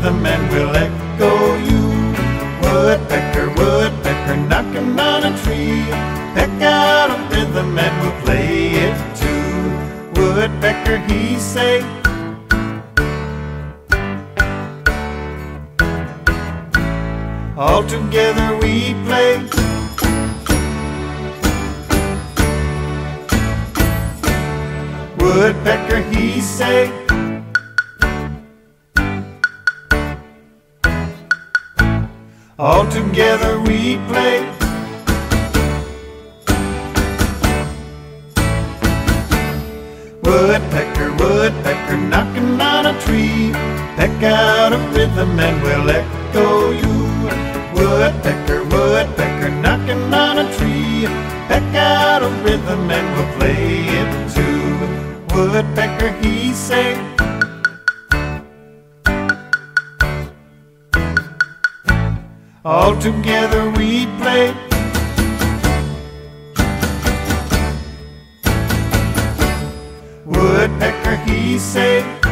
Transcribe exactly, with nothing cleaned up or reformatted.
rhythm and we'll echo you. Woodpecker, woodpecker, knocking on a tree. Peck out a rhythm and we'll play it too. Woodpecker, he say, all together we play. Woodpecker, he say, all together we play. Woodpecker, woodpecker, knocking on a tree. Peck out a rhythm and we'll echo you. Woodpecker, woodpecker, knocking on a tree. Peck out a rhythm and we'll play it too. Woodpecker, he say, all together we play. Woodpecker, he say,